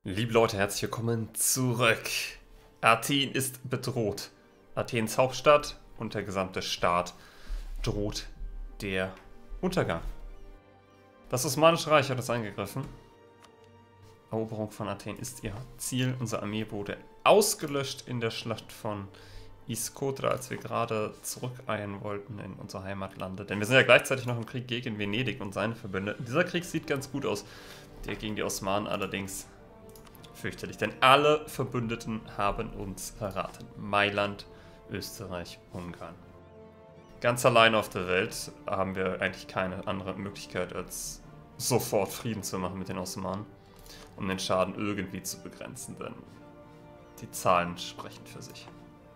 Liebe Leute, herzlich willkommen zurück. Athen ist bedroht. Athens Hauptstadt und der gesamte Staat droht der Untergang. Das Osmanische Reich hat es angegriffen. Eroberung von Athen ist ihr Ziel. Unsere Armee wurde ausgelöscht in der Schlacht von Iskotra, als wir gerade zurückeilen wollten in unsere Heimatlande. Denn wir sind ja gleichzeitig noch im Krieg gegen Venedig und seine Verbündeten. Dieser Krieg sieht ganz gut aus. Der gegen die Osmanen allerdings fürchterlich, denn alle Verbündeten haben uns verraten. Mailand, Österreich, Ungarn. Ganz allein auf der Welt haben wir eigentlich keine andere Möglichkeit, als sofort Frieden zu machen mit den Osmanen, um den Schaden irgendwie zu begrenzen, denn die Zahlen sprechen für sich.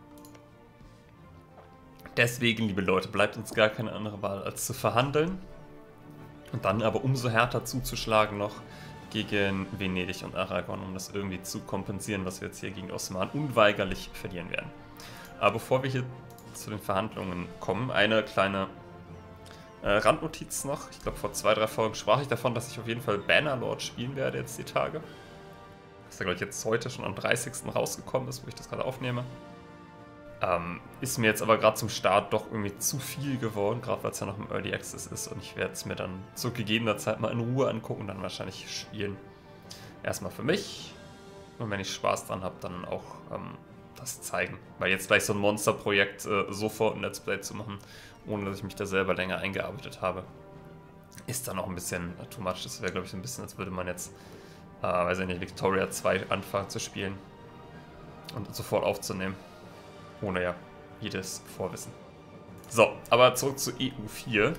Deswegen, liebe Leute, bleibt uns gar keine andere Wahl, als zu verhandeln und dann aber umso härter zuzuschlagen noch gegen Venedig und Aragon, um das irgendwie zu kompensieren, was wir jetzt hier gegen die Osmanen unweigerlich verlieren werden. Aber bevor wir hier zu den Verhandlungen kommen, eine kleine Randnotiz noch. Ich glaube, vor 2-3 Folgen sprach ich davon, dass ich auf jeden Fall Bannerlord spielen werde jetzt die Tage. Das ist ja, glaube ich, jetzt heute schon am 30. rausgekommen ist, wo ich das gerade aufnehme. Ist mir jetzt aber gerade zum Start doch irgendwie zu viel geworden, gerade weil es ja noch im Early Access ist und ich werde es mir dann zu gegebener Zeit mal in Ruhe angucken und dann wahrscheinlich spielen. Erstmal für mich und wenn ich Spaß dran habe, dann auch das zeigen. Weil jetzt gleich so ein Monsterprojekt sofort ein Let's Play zu machen, ohne dass ich mich da selber länger eingearbeitet habe, ist dann auch ein bisschen too much. Das wäre, glaube ich, so ein bisschen, als würde man jetzt, weiß ich nicht, Victoria 2 anfangen zu spielen und sofort aufzunehmen. Ohne ja jedes Vorwissen. So, aber zurück zu EU4.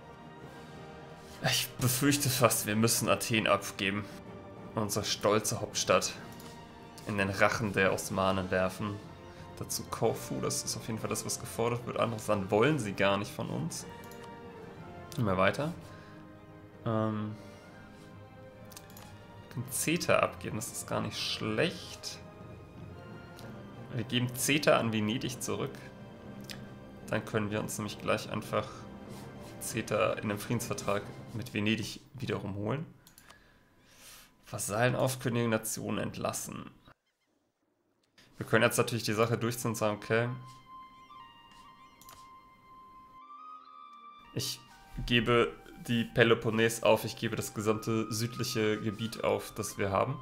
Ich befürchte fast, wir müssen Athen abgeben. Unsere stolze Hauptstadt in den Rachen der Osmanen werfen. Dazu Korfu, das ist auf jeden Fall das, was gefordert wird. Anderes Land wollen sie gar nicht von uns. Immer weiter. Wir können Zeta abgeben, das ist gar nicht schlecht. Wir geben Zeta an Venedig zurück. Dann können wir uns nämlich gleich einfach Zeta in einem Friedensvertrag mit Venedig wiederum holen. Vasallenaufkündigung, Nationen entlassen. Wir können jetzt natürlich die Sache durchziehen und sagen, okay, ich gebe die Peloponnes auf, ich gebe das gesamte südliche Gebiet auf, das wir haben.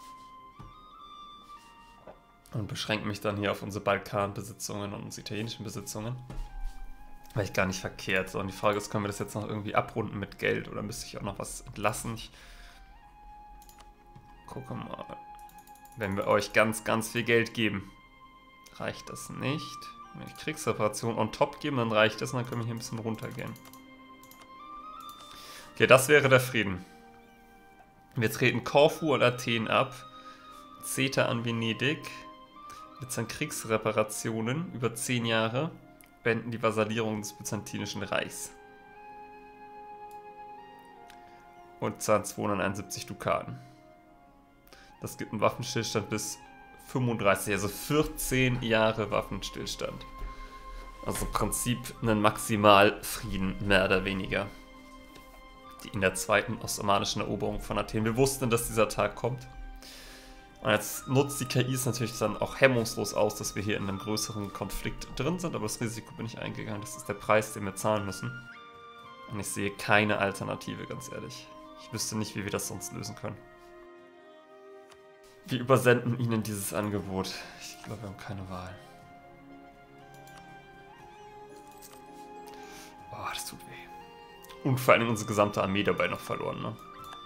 Und beschränke mich dann hier auf unsere Balkanbesitzungen und unsere italienischen Besitzungen. Weil ich gar nicht verkehrt. So, und die Frage ist, können wir das jetzt noch irgendwie abrunden mit Geld oder müsste ich auch noch was entlassen? Ich gucke mal. Wenn wir euch ganz, ganz viel Geld geben, reicht das nicht. Wenn wir Kriegsreparation on top geben, dann reicht das und dann können wir hier ein bisschen runtergehen. Okay, das wäre der Frieden. Wir treten Korfu und Athen ab. Zeta an Venedig. Mit seinen Kriegsreparationen über 10 Jahre beenden die Vasallierung des Byzantinischen Reichs. Und zahlen 271 Dukaten. Das gibt einen Waffenstillstand bis 35, also 14 Jahre Waffenstillstand. Also im Prinzip einen Maximalfrieden, mehr oder weniger. In der zweiten osmanischen Eroberung von Athen. Wir wussten, dass dieser Tag kommt. Und jetzt nutzt die KI es natürlich dann auch hemmungslos aus, dass wir hier in einem größeren Konflikt drin sind, aber das Risiko bin ich eingegangen. Das ist der Preis, den wir zahlen müssen. Und ich sehe keine Alternative, ganz ehrlich. Ich wüsste nicht, wie wir das sonst lösen können. Wir übersenden ihnen dieses Angebot. Ich glaube, wir haben keine Wahl. Oh, das tut weh. Und vor allem unsere gesamte Armee dabei noch verloren, ne?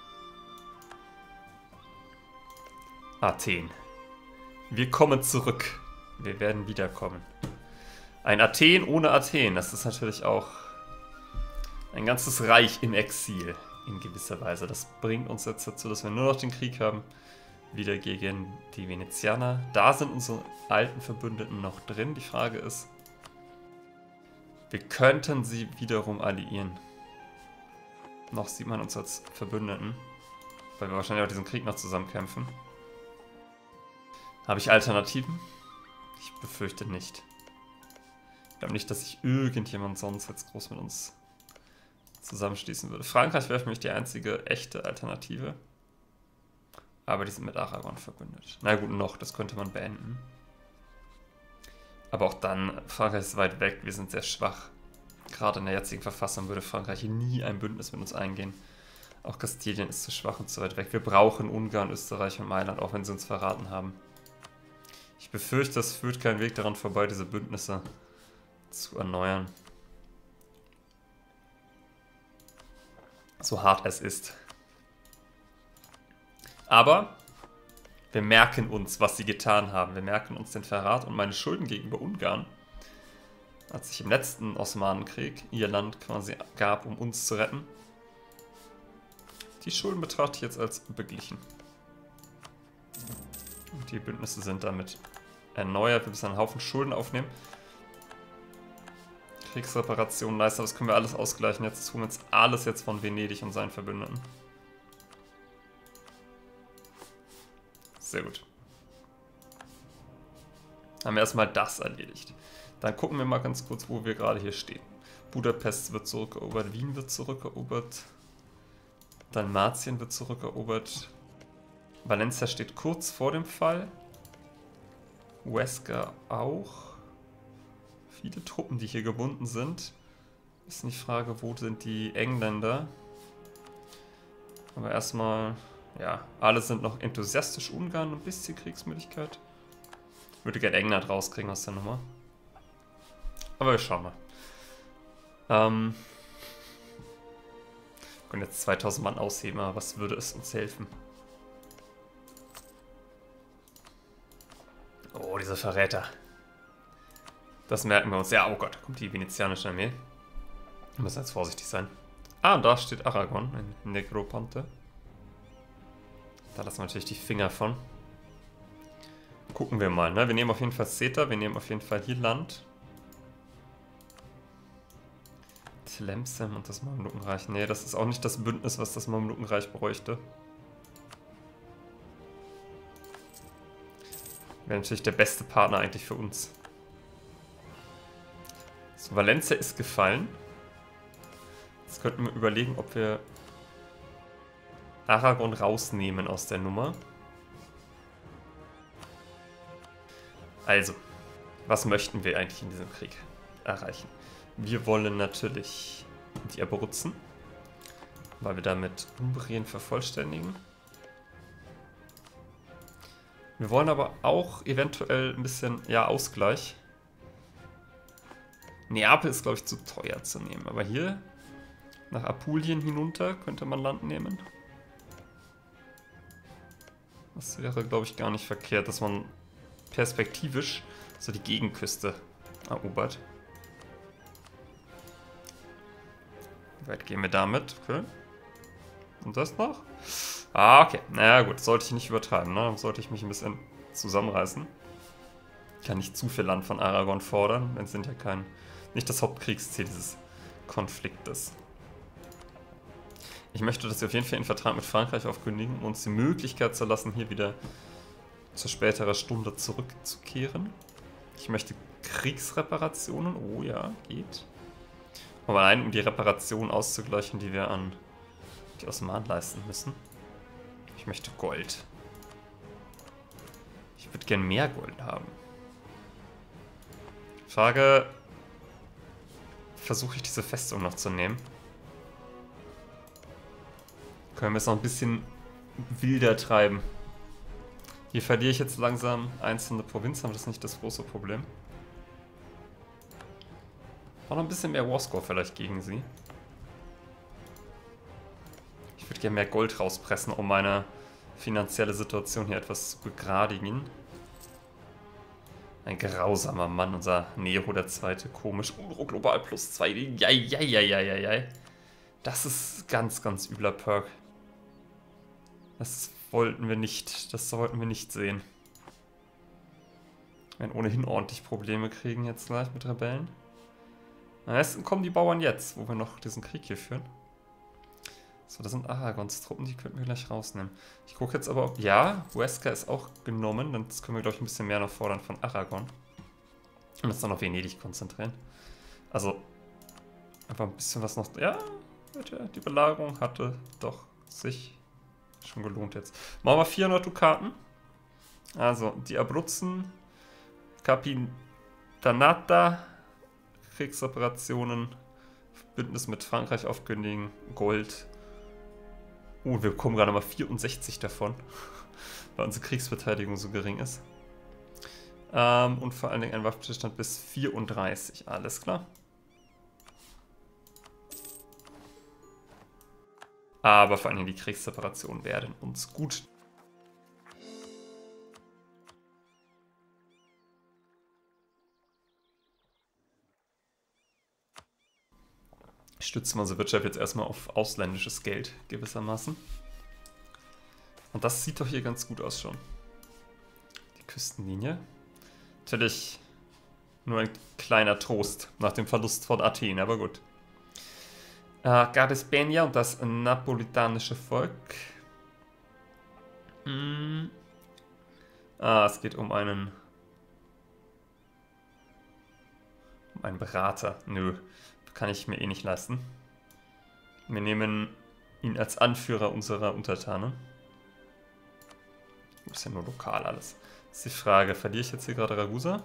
Athen. Wir kommen zurück. Wir werden wiederkommen. Ein Athen ohne Athen. Das ist natürlich auch ein ganzes Reich im Exil. In gewisser Weise. Das bringt uns jetzt dazu, dass wir nur noch den Krieg haben. Wieder gegen die Venezianer. Da sind unsere alten Verbündeten noch drin. Die Frage ist, wir könnten sie wiederum alliieren. Noch sieht man uns als Verbündeten. Weil wir wahrscheinlich auch diesen Krieg noch zusammen kämpfen. Habe ich Alternativen? Ich befürchte nicht. Ich glaube nicht, dass sich irgendjemand sonst jetzt groß mit uns zusammenschließen würde. Frankreich wäre für mich die einzige echte Alternative. Aber die sind mit Aragon verbündet. Na gut, noch, das könnte man beenden. Aber auch dann, Frankreich ist weit weg, wir sind sehr schwach. Gerade in der jetzigen Verfassung würde Frankreich nie ein Bündnis mit uns eingehen. Auch Kastilien ist zu schwach und zu weit weg. Wir brauchen Ungarn, Österreich und Mailand, auch wenn sie uns verraten haben. Ich befürchte, es führt kein Weg daran vorbei, diese Bündnisse zu erneuern. So hart es ist. Aber wir merken uns, was sie getan haben. Wir merken uns den Verrat und meine Schulden gegenüber Ungarn, als ich im letzten Osmanenkrieg ihr Land quasi gab, um uns zu retten. Die Schulden betrachte ich jetzt als beglichen. Und die Bündnisse sind damit erneuert. Wir müssen einen Haufen Schulden aufnehmen. Kriegsreparationen leisten, das können wir alles ausgleichen. Jetzt tun wir uns alles jetzt von Venedig und seinen Verbündeten. Sehr gut. Haben wir erstmal das erledigt. Dann gucken wir mal ganz kurz, wo wir gerade hier stehen. Budapest wird zurückerobert, Wien wird zurückerobert, Dalmatien wird zurückerobert, Valencia steht kurz vor dem Fall, Huesca auch. Viele Truppen, die hier gebunden sind. Ist die Frage, wo sind die Engländer? Aber erstmal... Ja, alle sind noch enthusiastisch. Ungarn, ein bisschen Kriegsmüdigkeit. Ich würde gerne England rauskriegen aus der Nummer. Aber wir schauen mal. Wir können jetzt 2000 Mann ausheben, aber was würde es uns helfen? Oh, diese Verräter. Das merken wir uns. Ja, oh Gott, da kommt die venezianische Armee. Wir müssen jetzt vorsichtig sein. Ah, und da steht Aragon in Negroponte. Da lassen wir natürlich die Finger von. Gucken wir mal, ne? Wir nehmen auf jeden Fall Ceuta, wir nehmen auf jeden Fall hier Land. Tlemcen und das Mamlukenreich. Ne, das ist auch nicht das Bündnis, was das Mamlukenreich bräuchte. Wäre natürlich der beste Partner eigentlich für uns. So, Valencia ist gefallen. Jetzt könnten wir überlegen, ob wir Aragon rausnehmen aus der Nummer. Also, was möchten wir eigentlich in diesem Krieg erreichen? Wir wollen natürlich die Abruzzen, weil wir damit Umbrien vervollständigen. Wir wollen aber auch eventuell ein bisschen, ja, Ausgleich. Neapel ist, glaube ich, zu teuer zu nehmen, aber hier nach Apulien hinunter könnte man Land nehmen. Das wäre, glaube ich, gar nicht verkehrt, dass man perspektivisch so die Gegenküste erobert. Wie weit gehen wir damit? Okay. Und das noch? Ah, okay. Naja, gut. Sollte ich nicht übertreiben, ne? Sollte ich mich ein bisschen zusammenreißen. Ich kann nicht zu viel Land von Aragon fordern. Wir sind ja nicht das Hauptkriegsziel dieses Konfliktes. Ich möchte, dass wir auf jeden Fall den Vertrag mit Frankreich aufkündigen, um uns die Möglichkeit zu lassen, hier wieder zu späterer Stunde zurückzukehren. Ich möchte Kriegsreparationen. Oh ja, geht. Aber allein, um die Reparationen auszugleichen, die wir an die Osmanen leisten müssen. Ich möchte Gold. Ich würde gern mehr Gold haben. Frage, versuche ich diese Festung noch zu nehmen? Können wir es noch ein bisschen wilder treiben. Hier verliere ich jetzt langsam einzelne Provinzen, aber das ist nicht das große Problem. Auch noch ein bisschen mehr Warscore vielleicht gegen sie. Ich würde gerne mehr Gold rauspressen, um meine finanzielle Situation hier etwas zu begradigen. Ein grausamer Mann, unser Nero der Zweite. Komisch. Unruhe global +2. Jai. Das ist ganz, ganz übler Perk. Das wollten wir nicht. Das sollten wir nicht sehen. Wir werden ohnehin ordentlich Probleme kriegen jetzt gleich mit Rebellen. Am besten kommen die Bauern jetzt, wo wir noch diesen Krieg hier führen. So, das sind Aragons Truppen, die könnten wir gleich rausnehmen. Ich gucke jetzt aber, ja, Huesca ist auch genommen. Dann können wir, glaube ich, ein bisschen mehr noch fordern von Aragon. Und uns dann auf Venedig konzentrieren. Also, einfach ein bisschen was noch. Ja, die Belagerung hatte doch sich Schon gelohnt jetzt. Machen wir 400 Dukaten. Also, die Abruzzen, Capitanata, Kriegsoperationen, Bündnis mit Frankreich aufkündigen, Gold. Wir bekommen gerade mal 64 davon, weil unsere Kriegsbeteiligung so gering ist. Und vor allen Dingen ein Waffenstillstand bis 34, alles klar. Aber vor allen Dingen die Kriegsoperationen werden uns gut. Stützen wir unsere Wirtschaft jetzt erstmal auf ausländisches Geld gewissermaßen. Und das sieht doch hier ganz gut aus schon. Die Küstenlinie. Natürlich nur ein kleiner Trost nach dem Verlust von Athen, aber gut. Gardespenia und das napolitanische Volk. Es geht um einen Berater. Nö, kann ich mir eh nicht leisten. Wir nehmen ihn als Anführer unserer Untertanen. Das ist ja nur lokal alles. Das ist die Frage, verliere ich jetzt hier gerade Ragusa?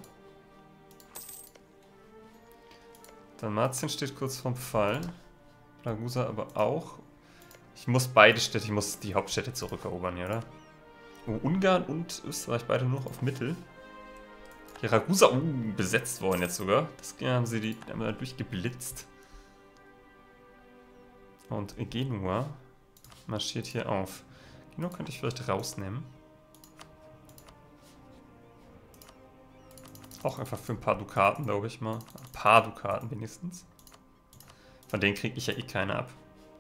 Dalmatien steht kurz vorm Fall. Ragusa aber auch. Ich muss beide Städte, ich muss die Hauptstädte zurückerobern hier, oder? Ungarn und Österreich beide nur noch auf Mittel. Hier Ragusa, besetzt worden jetzt sogar. Das haben sie haben durchgeblitzt. Und Genua marschiert hier auf. Genua könnte ich vielleicht rausnehmen. Auch einfach für ein paar Dukaten, glaube ich mal. Ein paar Dukaten wenigstens. Von denen kriege ich ja eh keine ab.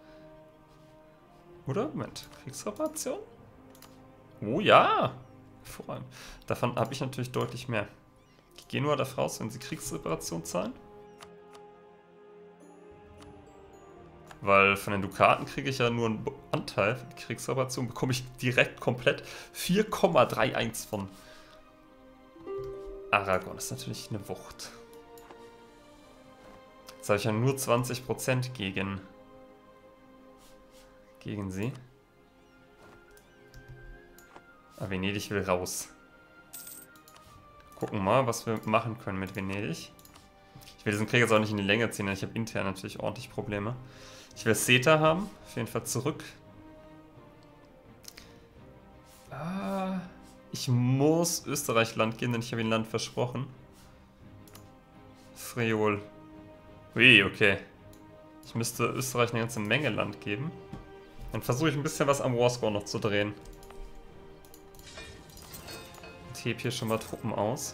Oder? Moment. Kriegsreparation? Oh ja! Hervorragend. Davon habe ich natürlich deutlich mehr. Ich gehe nur davon raus, wenn sie Kriegsreparation zahlen. Weil von den Dukaten kriege ich ja nur einen Anteil. Für die Kriegsreparation bekomme ich direkt komplett 4,31 von Aragon. Das ist natürlich eine Wucht. Jetzt habe ich ja nur 20% gegen sie. Aber Venedig will raus. Gucken mal, was wir machen können mit Venedig. Ich will diesen Krieg jetzt auch nicht in die Länge ziehen, denn ich habe intern natürlich ordentlich Probleme. Ich will Seta haben, auf jeden Fall zurück. Ich muss Österreich-Land gehen, denn ich habe ihm Land versprochen. Friol. Ui, okay. Ich müsste Österreich eine ganze Menge Land geben. Dann versuche ich ein bisschen was am Warscore noch zu drehen. Ich hebe hier schon mal Truppen aus.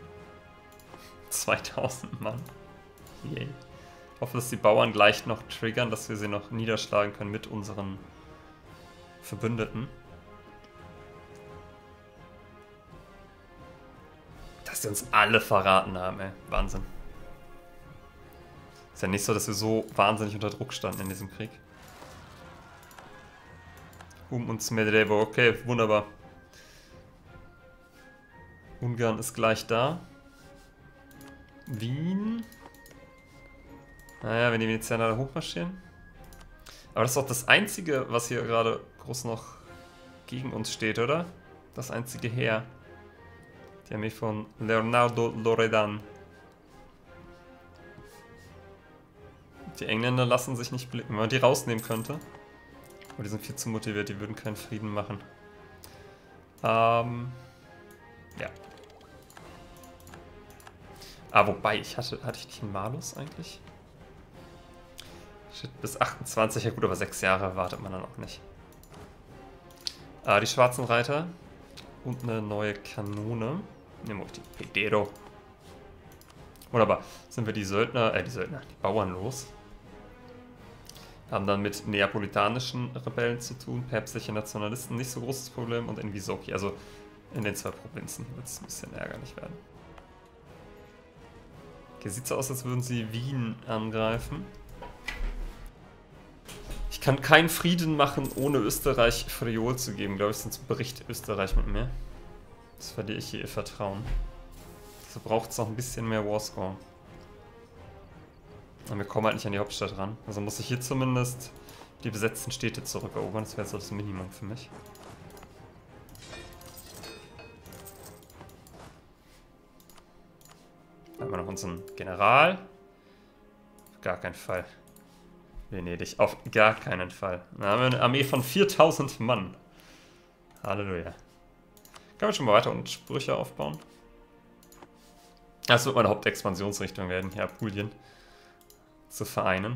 2000 Mann. Yay. Ich hoffe, dass die Bauern gleich noch triggern, dass wir sie noch niederschlagen können mit unseren Verbündeten. Dass die uns alle verraten haben, ey. Wahnsinn. Ist ja nicht so, dass wir so wahnsinnig unter Druck standen in diesem Krieg. Und Smederevo, okay, wunderbar. Ungarn ist gleich da. Wien. Naja, wenn die Venezianer da hochmarschieren. Aber das ist doch das Einzige, was hier gerade groß noch gegen uns steht, oder? Das einzige Heer. Die Armee von Leonardo Loredan. Die Engländer lassen sich nicht blicken, wenn man die rausnehmen könnte. Aber die sind viel zu motiviert, die würden keinen Frieden machen. Ja. Wobei, hatte ich nicht einen Malus eigentlich? Shit, bis 28, ja gut, aber 6 Jahre wartet man dann auch nicht. Die schwarzen Reiter und eine neue Kanone. Nehmen wir die Pedero. Wunderbar. Sind wir die Bauern los. Haben dann mit neapolitanischen Rebellen zu tun, päpstliche Nationalisten, nicht so großes Problem, und in Visoki, also in den 2 Provinzen, wird es ein bisschen ärgerlich werden. Okay, sieht so aus, als würden sie Wien angreifen. Ich kann keinen Frieden machen, ohne Österreich Friol zu geben, glaube ich, sonst bricht Österreich mit mir. Das verliere ich hier ihr Vertrauen. Also braucht es noch ein bisschen mehr Warscore. Und wir kommen halt nicht an die Hauptstadt ran. Also muss ich hier zumindest die besetzten Städte zurückerobern. Das wäre so das Minimum für mich. Da haben wir noch unseren General. Auf gar keinen Fall. Venedig, auf gar keinen Fall. Da haben wir eine Armee von 4000 Mann. Halleluja. Kann man schon mal weiter und Sprüche aufbauen? Das wird meine Hauptexpansionsrichtung werden, hier Apulien zu vereinen.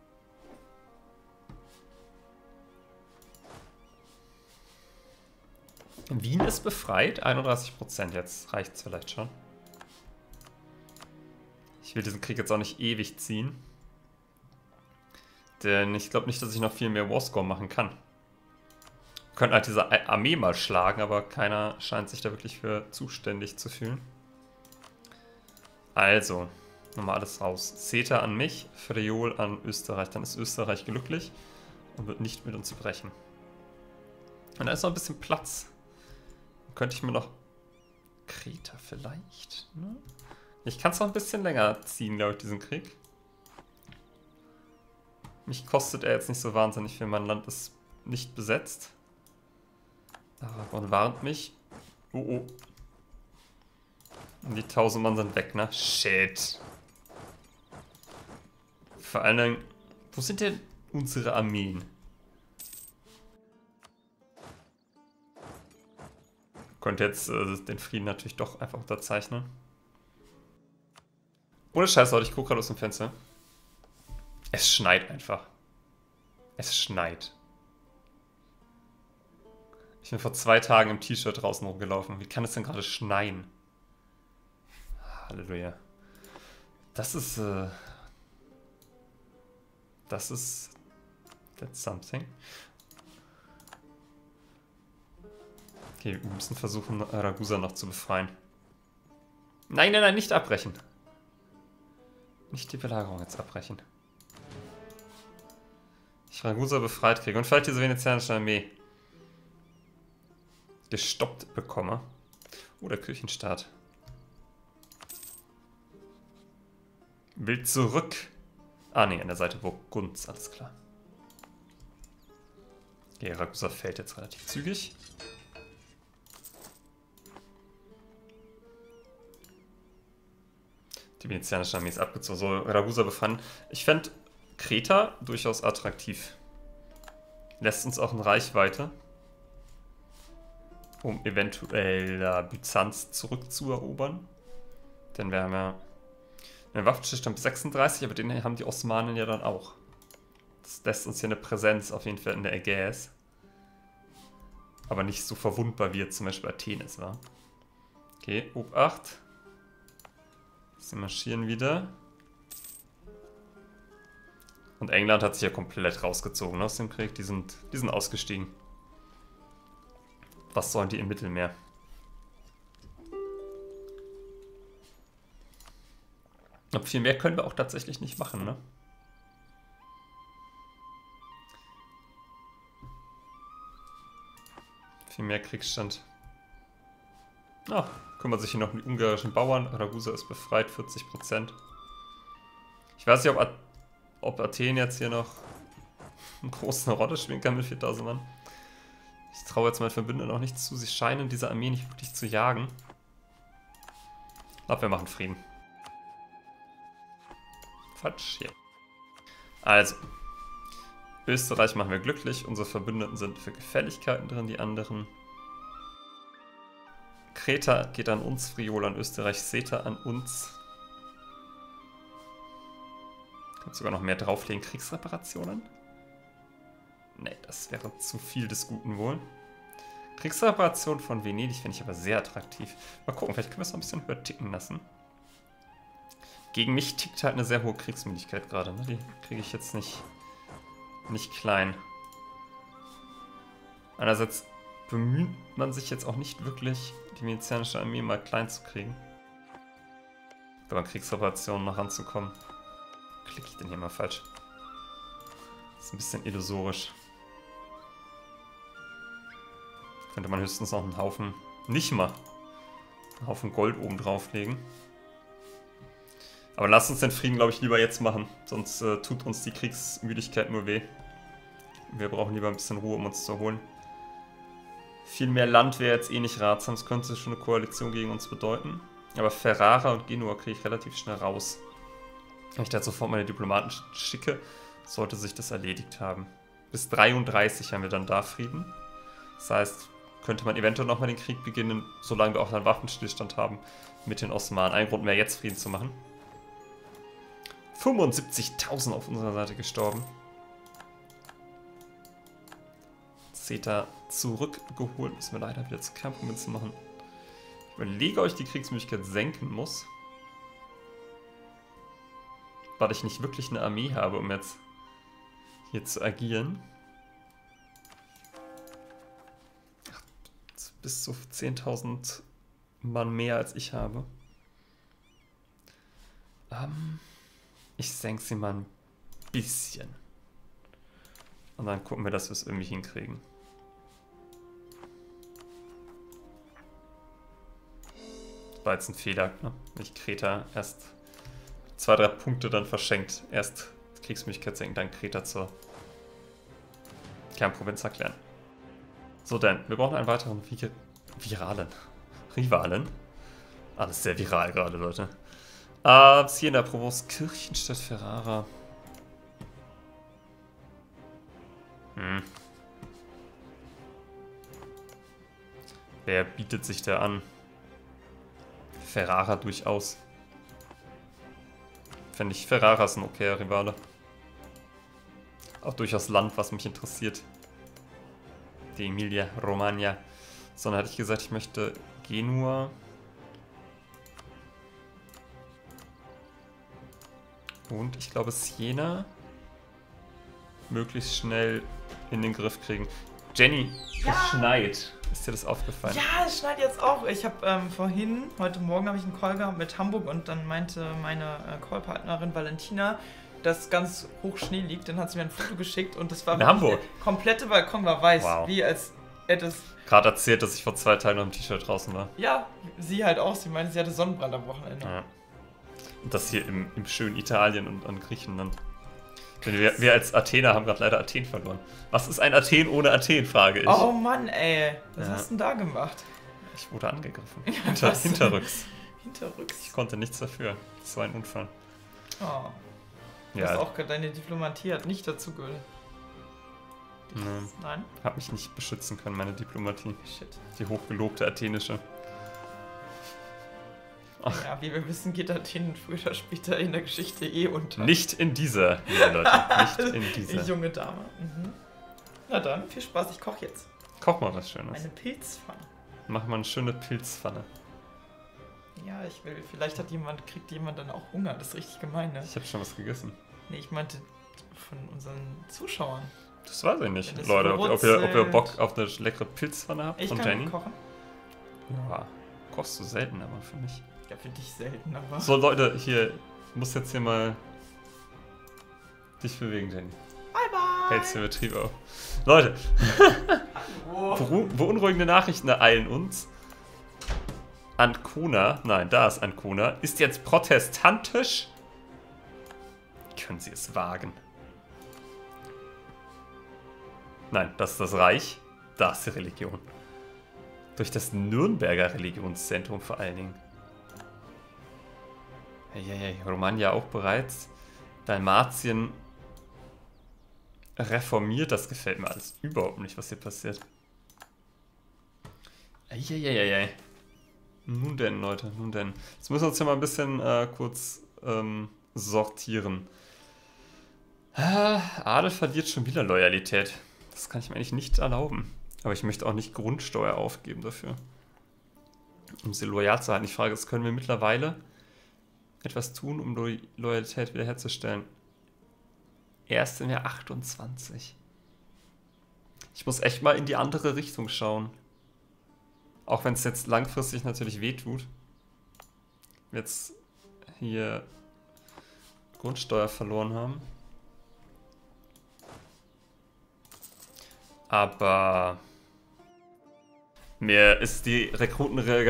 Wien ist befreit, 31%. Jetzt reicht es vielleicht schon. Ich will diesen Krieg jetzt auch nicht ewig ziehen. Denn ich glaube nicht, dass ich noch viel mehr Warscore machen kann. Wir könnten halt diese Armee mal schlagen, aber keiner scheint sich da wirklich für zuständig zu fühlen. Also, nochmal alles raus. CETA an mich, Friol an Österreich. Dann ist Österreich glücklich und wird nicht mit uns brechen. Und da ist noch ein bisschen Platz. Dann könnte ich mir noch Kreta vielleicht, ne? Ich kann es noch ein bisschen länger ziehen, glaube ich, diesen Krieg. Mich kostet er jetzt nicht so wahnsinnig viel. Mein Land ist nicht besetzt. Aragorn warnt mich. Oh, oh. Und die 1000 Mann sind weg, ne? Shit. Vor allen Dingen, wo sind denn unsere Armeen? Könnte jetzt den Frieden natürlich doch einfach unterzeichnen. Ohne Scheiß, Leute, ich gucke gerade aus dem Fenster. Es schneit einfach. Es schneit. Ich bin vor 2 Tagen im T-Shirt draußen rumgelaufen. Wie kann es denn gerade schneien? Halleluja. Das ist... That's something. Okay, wir müssen versuchen, Ragusa noch zu befreien. Nein, nein, nein, nicht abbrechen. Nicht die Belagerung jetzt abbrechen. Ich Ragusa befreit kriege und vielleicht diese venezianische Armee gestoppt bekomme. Oh, der Kirchenstaat. Will zurück. Ah, ne, an der Seite Burgunds, alles klar. Okay, Ragusa fällt jetzt relativ zügig. Die venezianische Armee ist abgezogen. So, Ragusa befanden. Ich fände Kreta durchaus attraktiv. Lässt uns auch in Reichweite, um eventuell Byzanz zurückzuerobern. Denn wir haben ja einen Waffenstillstand bis 36, aber den haben die Osmanen ja dann auch. Das lässt uns hier eine Präsenz auf jeden Fall in der Ägäis. Aber nicht so verwundbar wie jetzt zum Beispiel Athen es war. Okay, Obacht. Sie marschieren wieder. Und England hat sich ja komplett rausgezogen aus dem Krieg. Die sind ausgestiegen. Was sollen die im Mittelmeer? Aber viel mehr können wir auch tatsächlich nicht machen, ne? Viel mehr Kriegsstand. Ah, kümmert sich hier noch um die ungarischen Bauern. Ragusa ist befreit, 40%. Ich weiß nicht, ob Athen jetzt hier noch eine große Rolle spielen kann mit 4000 Mann. Ich traue jetzt meinen Verbündeten noch nicht zu. Sie scheinen diese Armee nicht wirklich zu jagen. Ich glaube, wir machen Frieden. Falsch, hier. Also. Österreich machen wir glücklich. Unsere Verbündeten sind für Gefälligkeiten drin, die anderen. Kreta geht an uns, Friol an Österreich, CETA an uns. Kann sogar noch mehr drauflegen. Kriegsreparationen? Ne, das wäre zu viel des Guten wohl. Kriegsreparation von Venedig finde ich aber sehr attraktiv. Mal gucken, vielleicht können wir es noch ein bisschen höher ticken lassen. Gegen mich tickt halt eine sehr hohe Kriegsmüdigkeit gerade. Ne? Die kriege ich jetzt nicht klein. Einerseits bemüht man sich jetzt auch nicht wirklich, die venezianische Armee mal klein zu kriegen. Aber an Kriegsreparationen noch ranzukommen. Klicke ich denn hier mal falsch? Das ist ein bisschen illusorisch. Könnte man höchstens noch einen Haufen, nicht mal, einen Haufen Gold oben drauflegen. Aber lasst uns den Frieden, glaube ich, lieber jetzt machen. Sonst tut uns die Kriegsmüdigkeit nur weh. Wir brauchen lieber ein bisschen Ruhe, um uns zu holen. Viel mehr Land wäre jetzt eh nicht ratsam. Das könnte schon eine Koalition gegen uns bedeuten. Aber Ferrara und Genua kriege ich relativ schnell raus. Wenn ich da sofort meine Diplomaten schicke, sollte sich das erledigt haben. Bis 33 haben wir dann da Frieden. Das heißt, könnte man eventuell nochmal den Krieg beginnen, solange wir auch einen Waffenstillstand haben mit den Osmanen. Ein Grund mehr, jetzt Frieden zu machen. 75.000 auf unserer Seite gestorben. Zeta zurückgeholt. Müssen wir leider wieder zu Kernprovinzen machen. Ich überlege, ob ich die Kriegsmöglichkeit senken muss. Weil ich nicht wirklich eine Armee habe, um jetzt hier zu agieren. Bis zu 10.000 Mann mehr als ich habe. Ich senke sie mal ein bisschen. Und dann gucken wir, dass wir es irgendwie hinkriegen. Das war jetzt ein Fehler, ne? Nicht Kreta erst 2-3 Punkte dann verschenkt. Erst Kriegsmöglichkeit senken, dann Kreta zur Kernprovinz erklären. So, denn wir brauchen einen weiteren Rivalen. Alles sehr viral gerade, Leute. Siena, Provence, Kirchenstadt, Ferrara. Wer bietet sich da an? Ferrara durchaus. Fände ich Ferrara ist ein okayer Rivale. Auch durchaus Land, was mich interessiert. Die Emilia Romagna. Sondern hatte ich gesagt, ich möchte Genua. Und ich glaube Siena möglichst schnell in den Griff kriegen. Jenny, es schneit. Ist dir das aufgefallen? Ja, es schneit jetzt auch. Ich habe heute Morgen habe ich einen Call gehabt mit Hamburg und dann meinte meine Callpartnerin Valentina, dass ganz hoch Schnee liegt. Dann hat sie mir ein Foto geschickt und das war in Hamburg. Der komplette Balkon war weiß, Wow. wie als hätte es... Gerade erzählt, dass ich vor 2 Tagen noch im T-Shirt draußen war. Ja, sie halt auch. Sie meinte, sie hatte Sonnenbrand am Wochenende. Ja. Und das hier im schönen Italien und an Griechenland. Denn wir als Athener haben gerade leider Athen verloren. Was ist ein Athen ohne Athen, frage ich. Oh Mann, ey. Was hast du denn da gemacht? Ich wurde angegriffen. Ja, Hinterrücks. Hinterrücks. Ich konnte nichts dafür. Das war ein Unfall. Oh. Ja. Auch deine Diplomatie hat nicht dazu gehört. Nein? Hab mich nicht beschützen können, meine Diplomatie. Shit. Die hochgelobte athenische. Ach. Ja, wie wir wissen, geht Athen früher oder später in der Geschichte unter. Nicht in dieser, liebe Leute. Nicht in dieser. Die junge Dame. Mhm. Na dann, viel Spaß, ich koche jetzt. Koch mal was Schönes. Eine Pilzpfanne. Mach mal eine schöne Pilzpfanne. Ja, ich will. Vielleicht kriegt jemand dann auch Hunger. Das ist richtig gemein, ne? Ich habe schon was gegessen. Nee, ich meinte von unseren Zuschauern. Das weiß ich nicht, ja, Leute. Ob ihr Bock auf eine leckere Pilzpfanne habt von Jenny? Ich kann kochen. Ja, kochst du selten, aber für mich. Ja, für dich selten, aber... So, Leute, hier, muss jetzt hier mal dich bewegen, Jenny. Bye, bye! Hältst du Betrieb auf. Leute, beunruhigende Nachrichten ereilen uns. Ancona, nein, da ist Ancona, ist jetzt protestantisch. Können sie es wagen? Nein, das ist das Reich, da ist die Religion. Durch das Nürnberger Religionszentrum vor allen Dingen. Hey, Romagna auch bereits. Dalmatien reformiert, das gefällt mir alles überhaupt nicht, was hier passiert. Eieieiei. Nun denn, Leute, nun denn. Jetzt müssen wir uns ja mal ein bisschen kurz sortieren. Adel verliert schon wieder Loyalität. Das kann ich mir eigentlich nicht erlauben. Aber ich möchte auch nicht Grundsteuer aufgeben dafür. Um sie loyal zu halten. Ich frage, können wir mittlerweile etwas tun, um Loyalität wiederherzustellen? Erst im Jahr 28. Ich muss echt mal in die andere Richtung schauen. Auch wenn es jetzt langfristig natürlich wehtut. Jetzt hier Grundsteuer verloren haben. Aber mir ist die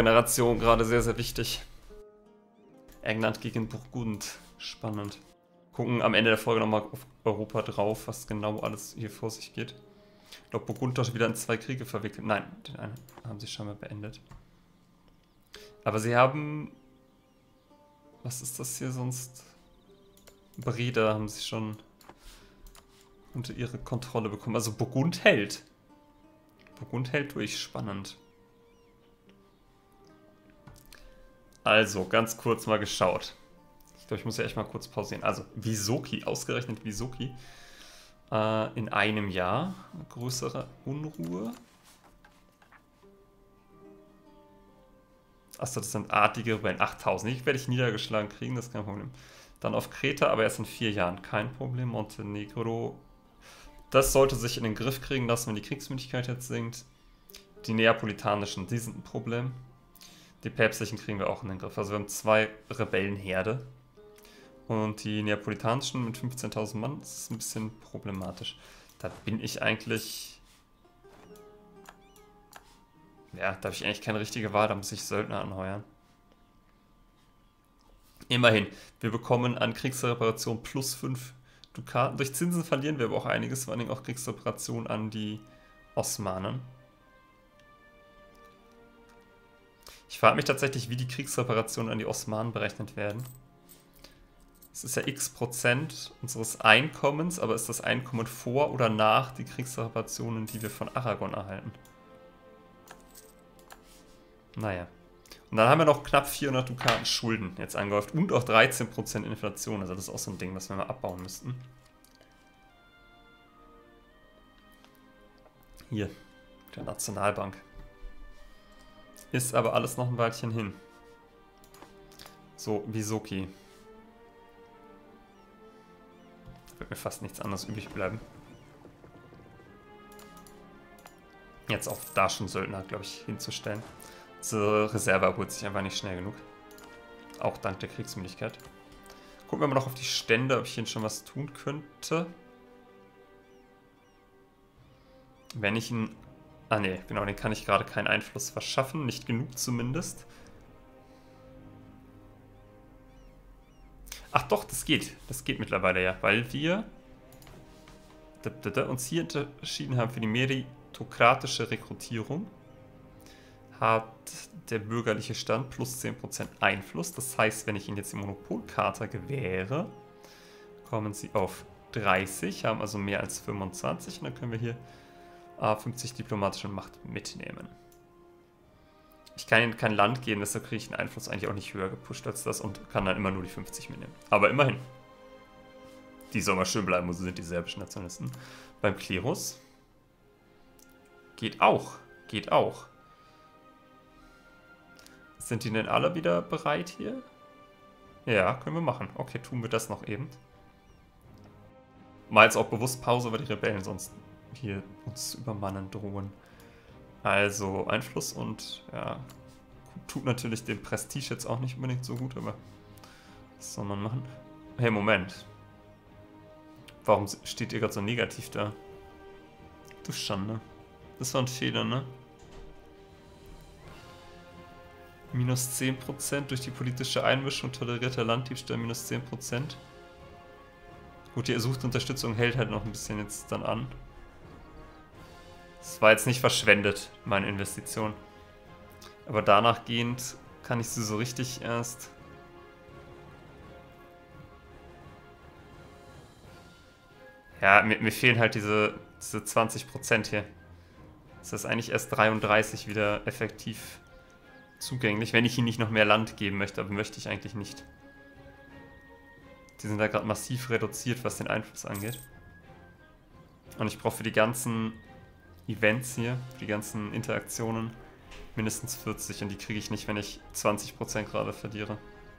Rekrutenregeneration gerade sehr, sehr wichtig. England gegen Burgund. Spannend. Gucken am Ende der Folge nochmal auf Europa drauf, was genau alles hier vor sich geht. Ich glaube, Burgund hat wieder in 2 Kriege verwickelt. Nein, den einen haben sie schon mal beendet. Aber sie haben... Was ist das hier sonst? Breda haben sie schon unter ihre Kontrolle bekommen. Also Burgund hält. Burgund hält durch. Spannend. Also, ganz kurz mal geschaut. Ich glaube, ich muss ja echt mal kurz pausieren. Also, Wisoki, ausgerechnet Wisoki. In einem Jahr. Größere Unruhe. Achso, das sind artige Rebellen. 8000. Die werde ich niedergeschlagen kriegen, das ist kein Problem. Dann auf Kreta, aber erst in 4 Jahren. Kein Problem. Montenegro. Das sollte sich in den Griff kriegen lassen, wenn die Kriegsmüdigkeit jetzt sinkt. Die neapolitanischen, die sind ein Problem. Die päpstlichen kriegen wir auch in den Griff. Also wir haben 2 Rebellenherde. Und die neapolitanischen mit 15.000 Mann, das ist ein bisschen problematisch. Da bin ich eigentlich... Ja, da habe ich eigentlich keine richtige Wahl, da muss ich Söldner anheuern. Immerhin, wir bekommen an Kriegsreparation plus 5 Dukaten. Durch Zinsen verlieren wir aber auch einiges, vor allem auch Kriegsreparation an die Osmanen. Ich frage mich tatsächlich, wie die Kriegsreparationen an die Osmanen berechnet werden. Es ist ja x% unseres Einkommens, aber ist das Einkommen vor oder nach die Kriegsreparationen, die wir von Aragon erhalten? Naja. Und dann haben wir noch knapp 400 Dukaten Schulden jetzt angehäuft und auch 13% Inflation. Also das ist auch so ein Ding, was wir mal abbauen müssten. Hier, der Nationalbank. Ist aber alles noch ein Weilchen hin. So, Wisoki. Da wird mir fast nichts anderes übrig bleiben. Jetzt auch da schon Söldner, glaube ich, hinzustellen. Diese Reserve erholt sich einfach nicht schnell genug. Auch dank der Kriegsmüdigkeit. Gucken wir mal noch auf die Stände, ob ich hier schon was tun könnte. Wenn ich ihn... Ah ne, genau, den kann ich gerade keinen Einfluss verschaffen. Nicht genug zumindest. Ach doch, das geht. Das geht mittlerweile ja, weil wir uns hier entschieden haben für die meritokratische Rekrutierung. Hat der bürgerliche Stand plus 10% Einfluss. Das heißt, wenn ich Ihnen jetzt die Monopolkarte gewähre, kommen Sie auf 30, haben also mehr als 25 und dann können wir hier 50 diplomatische Macht mitnehmen. Ich kann Ihnen kein Land geben, deshalb kriege ich den Einfluss eigentlich auch nicht höher gepusht als das und kann dann immer nur die 50 mitnehmen. Aber immerhin. Die soll mal schön bleiben, wo sie sind, die serbischen Nationalisten. Beim Klerus geht auch. Geht auch. Sind die denn alle wieder bereit hier? Ja, können wir machen. Okay, tun wir das noch eben. Mal jetzt auch bewusst Pause, weil die Rebellen sonst hier uns übermannen drohen. Also Einfluss und ja, tut natürlich dem Prestige jetzt auch nicht unbedingt so gut, aber was soll man machen? Hey, Moment. Warum steht ihr gerade so negativ da? Du Schande. Das war ein Fehler, ne? Minus 10% durch die politische Einmischung tolerierter Landdiebstahl, minus 10%. Gut, die ersuchte Unterstützung hält halt noch ein bisschen jetzt dann an. Das war jetzt nicht verschwendet, meine Investition. Aber danach gehend kann ich sie so richtig erst... Ja, mir fehlen halt diese 20% hier. Das ist eigentlich erst 33 wieder effektiv zugänglich, wenn ich ihnen nicht noch mehr Land geben möchte, aber möchte ich eigentlich nicht. Die sind da gerade massiv reduziert, was den Einfluss angeht. Und ich brauche für die ganzen Events hier, für die ganzen Interaktionen, mindestens 40 und die kriege ich nicht, wenn ich 20% gerade verliere.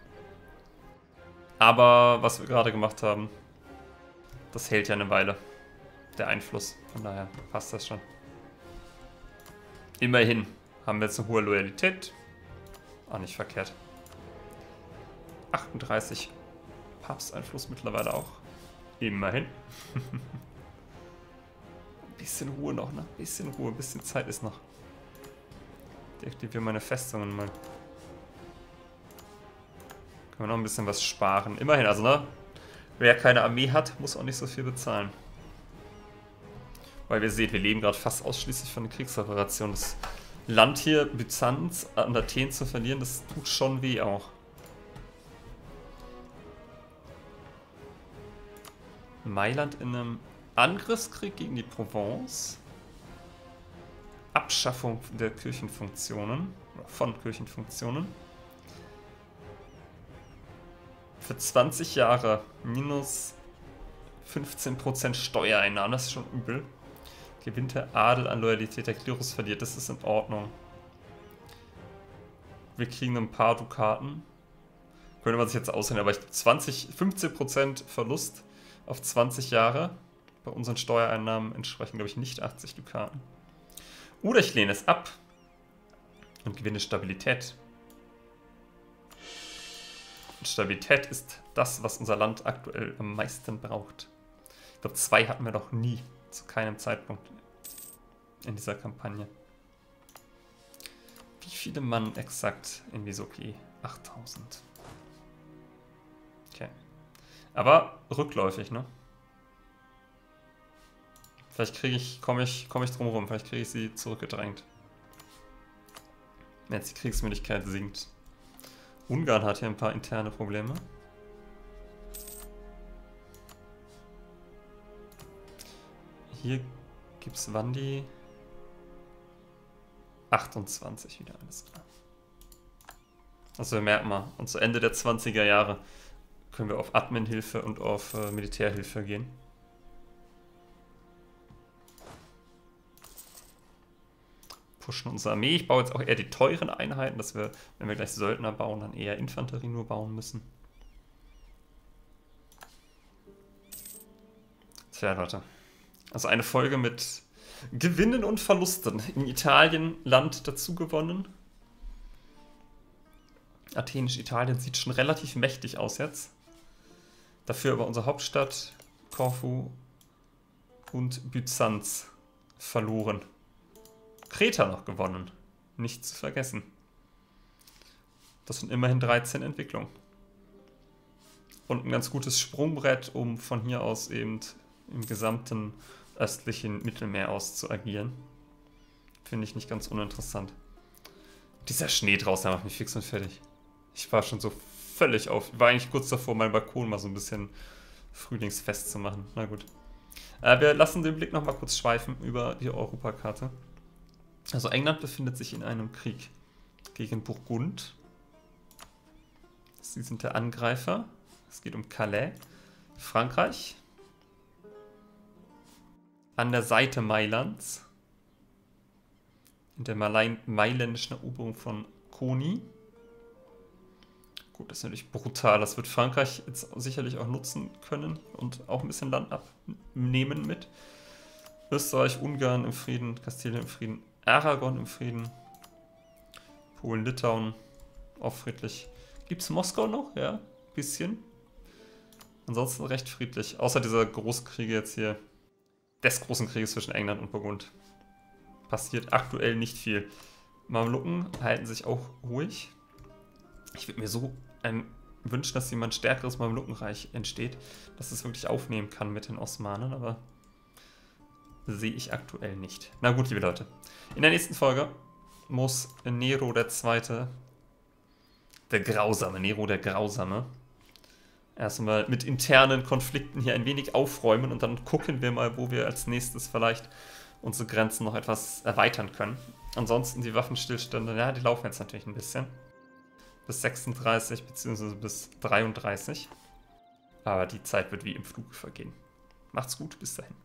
Aber was wir gerade gemacht haben, das hält ja eine Weile, der Einfluss. Von daher passt das schon. Immerhin haben wir jetzt eine hohe Loyalität. Auch nicht verkehrt. 38 Papsteinfluss mittlerweile auch. Immerhin. Ein bisschen Ruhe noch, ne? Ein bisschen Ruhe, ein bisschen Zeit ist noch. Deaktiviere meine Festungen mal. Können wir noch ein bisschen was sparen. Immerhin, also ne? Wer keine Armee hat, muss auch nicht so viel bezahlen. Weil wir sehen, wir leben gerade fast ausschließlich von den Kriegsreparationen. Das Land hier, Byzanz, an Athen zu verlieren, das tut schon weh auch. Mailand in einem Angriffskrieg gegen die Provence. Abschaffung der Kirchenfunktionen. Von Kirchenfunktionen. Für 20 Jahre minus 15% Steuereinnahmen. Das ist schon übel. Gewinnt der Adel an Loyalität, der Klerus verliert. Das ist in Ordnung. Wir kriegen ein paar Dukaten. Könnte man sich jetzt ausrechnen, aber 15% Verlust auf 20 Jahre. Bei unseren Steuereinnahmen entsprechen, glaube ich, nicht 80 Dukaten. Oder ich lehne es ab und gewinne Stabilität. Und Stabilität ist das, was unser Land aktuell am meisten braucht. Ich glaube, 2 hatten wir noch nie, zu keinem Zeitpunkt in dieser Kampagne. Wie viele Mann exakt in Visoki? 8000. Okay. Aber rückläufig, ne? Vielleicht komme ich drum rum, vielleicht kriege ich sie zurückgedrängt. Wenn jetzt die Kriegsmüdigkeit sinkt. Ungarn hat hier ein paar interne Probleme. Hier gibt es Wandi. 28 wieder, alles klar. Also wir merken mal, und zu Ende der 20er Jahre können wir auf Admin-Hilfe und auf Militärhilfe gehen. Pushen unsere Armee. Ich baue jetzt auch eher die teuren Einheiten, dass wir, wenn wir gleich Söldner bauen, dann eher Infanterie nur bauen müssen. Tja, Leute. Also eine Folge mit Gewinnen und Verlusten. In Italien Land dazu gewonnen. Athenisch-Italien sieht schon relativ mächtig aus jetzt. Dafür aber unsere Hauptstadt, Korfu und Byzanz verloren. Kreta noch gewonnen. Nicht zu vergessen. Das sind immerhin 13 Entwicklungen. Und ein ganz gutes Sprungbrett, um von hier aus eben im gesamten östlichen Mittelmeer aus zu agieren. Finde ich nicht ganz uninteressant. Dieser Schnee draußen, der macht mich fix und fertig. Ich war schon so völlig auf. War eigentlich kurz davor, meinen Balkon mal so ein bisschen frühlingsfest zu machen. Na gut. Wir lassen den Blick nochmal kurz schweifen über die Europakarte. Also England befindet sich in einem Krieg gegen Burgund. Sie sind der Angreifer. Es geht um Calais. Frankreich. An der Seite Mailands. In der mailändischen Eroberung von Koni. Gut, das ist natürlich brutal. Das wird Frankreich jetzt sicherlich auch nutzen können und auch ein bisschen Land abnehmen mit. Österreich, Ungarn im Frieden, Kastilien im Frieden, Aragon im Frieden, Polen, Litauen auch friedlich. Gibt es Moskau noch? Ja, ein bisschen. Ansonsten recht friedlich. Außer dieser Großkriege jetzt hier. Des großen Krieges zwischen England und Burgund. Passiert aktuell nicht viel. Mamluken halten sich auch ruhig. Ich würde mir so wünschen, dass jemand stärkeres Mamlukenreich entsteht, dass es wirklich aufnehmen kann mit den Osmanen, aber sehe ich aktuell nicht. Na gut, liebe Leute. In der nächsten Folge muss Nero II., der Grausame, Nero der Grausame, erstmal mit internen Konflikten hier ein wenig aufräumen und dann gucken wir mal, wo wir als nächstes vielleicht unsere Grenzen noch etwas erweitern können. Ansonsten die Waffenstillstände, ja, die laufen jetzt natürlich ein bisschen. Bis 36 bzw. bis 33. Aber die Zeit wird wie im Fluge vergehen. Macht's gut, bis dahin.